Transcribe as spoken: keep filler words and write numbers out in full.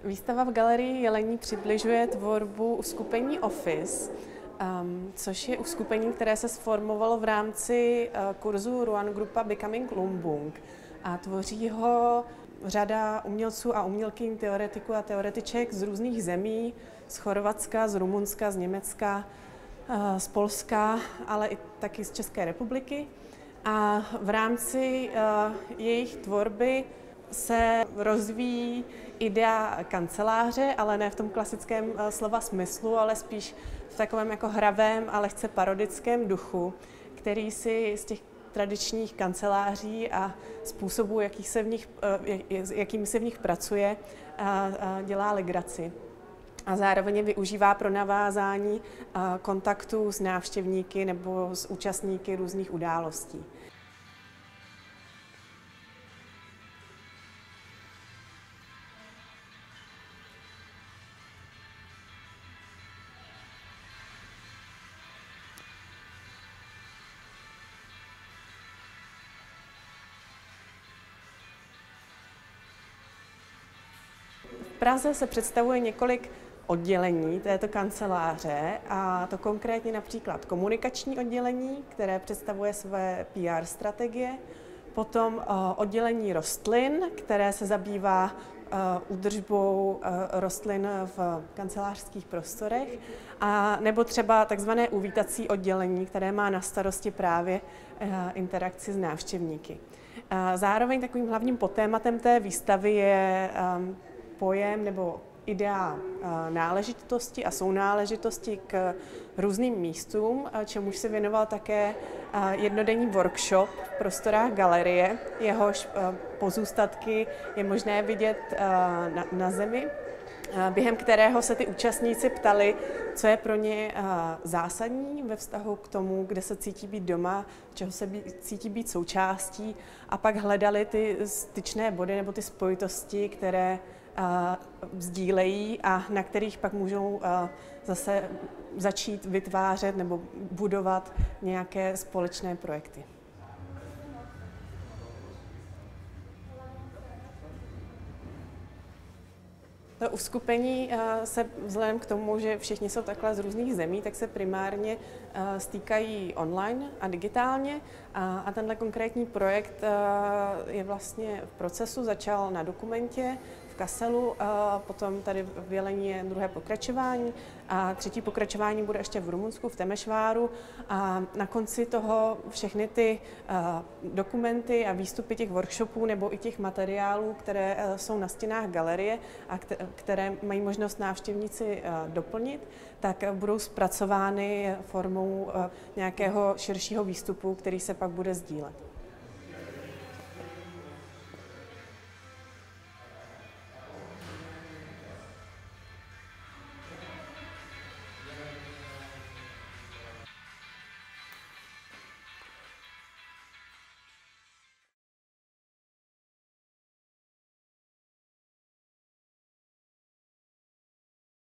Výstava v galerii Jelení přibližuje tvorbu uskupení Office, um, což je uskupení, které se sformovalo v rámci uh, kurzu Ruan Grupa Becoming Lumbung. A tvoří ho řada umělců a umělkyň, teoretiků a teoretiček z různých zemí, z Chorvatska, z Rumunska, z Německa, uh, z Polska, ale i taky z České republiky. A v rámci uh, jejich tvorby se rozvíjí idea kanceláře, ale ne v tom klasickém slova smyslu, ale spíš v takovém jako hravém a lehce parodickém duchu, který si z těch tradičních kanceláří a způsobů, jakých se v nich, jakým se v nich pracuje, dělá legraci. A zároveň využívá pro navázání kontaktů s návštěvníky nebo s účastníky různých událostí. V Praze se představuje několik oddělení této kanceláře, a to konkrétně například komunikační oddělení, které představuje své P R strategie, potom oddělení rostlin, které se zabývá údržbou rostlin v kancelářských prostorech, a nebo třeba takzvané uvítací oddělení, které má na starosti právě interakci s návštěvníky. Zároveň takovým hlavním podtématem té výstavy je pojem nebo idea náležitosti a sounáležitosti k různým místům, čemuž se věnoval také jednodenní workshop v prostorách galerie. Jehož pozůstatky je možné vidět na, na zemi, během kterého se ty účastníci ptali, co je pro ně zásadní ve vztahu k tomu, kde se cítí být doma, čeho se být, cítí být součástí, a pak hledali ty styčné body nebo ty spojitosti, které sdílejí a na kterých pak můžou zase začít vytvářet nebo budovat nějaké společné projekty. To uskupení se vzhledem k tomu, že všichni jsou takhle z různých zemí, tak se primárně stýkají online a digitálně. A tenhle konkrétní projekt je vlastně v procesu, začal na Dokumentě v Kasselu, potom tady v Jelení je druhé pokračování a třetí pokračování bude ještě v Rumunsku, v Temešváru. A na konci toho všechny ty dokumenty a výstupy těch workshopů nebo i těch materiálů, které jsou na stěnách galerie a které mají možnost návštěvníci doplnit, tak budou zpracovány formou nějakého širšího výstupu, který se pak bude sdílet.